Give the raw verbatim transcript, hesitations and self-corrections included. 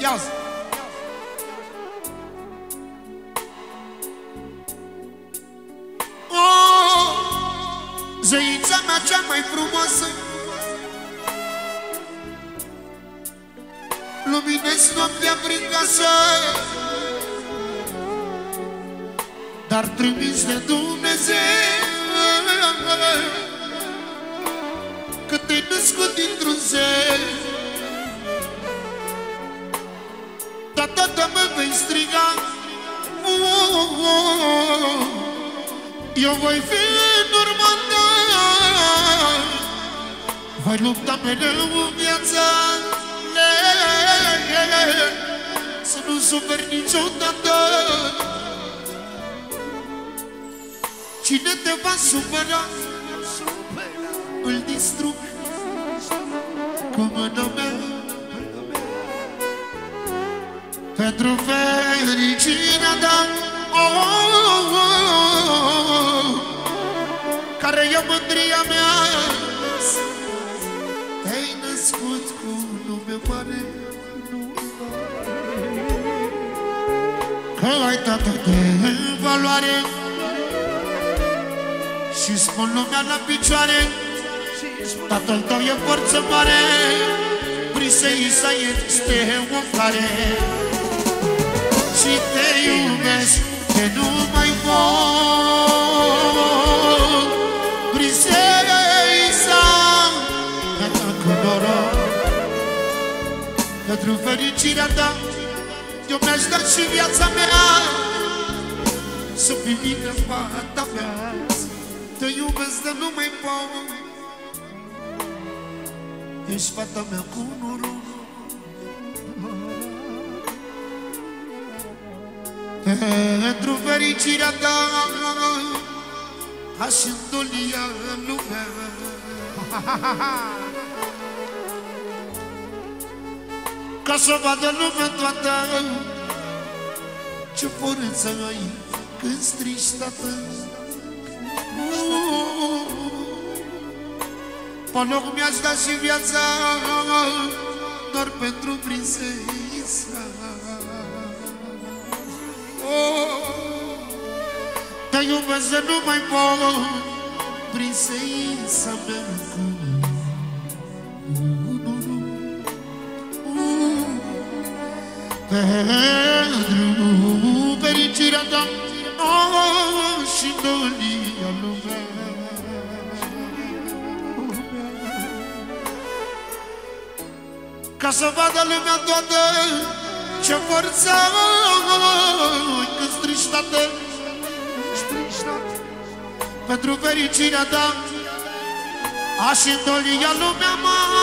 Ia-zi. Oh, zeița mea cea mai frumoasă, luminezi noaptea prin casă, dar trimis de Dumnezeu, că te-ai născut dintr-un zer. Da, tata mă vei striga, oh, oh, oh, eu voi fi în urma ta, voi lupta mereu în viața, să nu suferi niciodată. Cine te va supăra, îl distrug cu mâna mea. Pentru fericirea ta, oh, oh, oh, care e mândria mea, te-ai născut cu nume mare, că ai tată de valoare. Și spun lumea la picioare, tatăl tău e forță mare, Briseisa este om care și te iubesc de nu mai pot. Briseisa, cu noroc, pentru fericirea ta eu mi-aș da și viața mea, să fii bine fata mea. Te iubesc de nu mai pot, ești fata mea cu noroc. Pentru fericirea ta aș îndolia lumea. Ca să vadă lumea toată ce forță ai când strici, tată. Pe loc mi-aș da și viața doar pentru prinseisa. Oh, te iubesc de nu mai pot, prinseisa mea cu noroc. Pentru fericirea ta, oh, și dolia lumea. Ca să vadă lumea toată ce forță ai când strici, tată. Pentru fericirea ta aș îndolia lumea, mă.